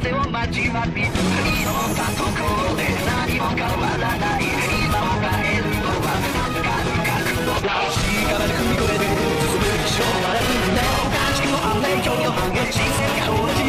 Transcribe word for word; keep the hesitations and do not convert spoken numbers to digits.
風を待ちわび振り寄ったところで何も変わらない今もらえるのは感覚のらしいからで踏み越えて進む気象はなくなお感じの雨今日の半月人生が同じ